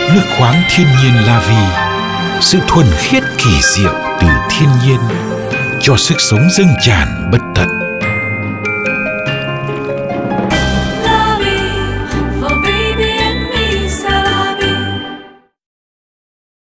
Nước khoáng thiên nhiên La Vi, sự thuần khiết kỳ diệu từ thiên nhiên cho sức sống dâng tràn bất tận.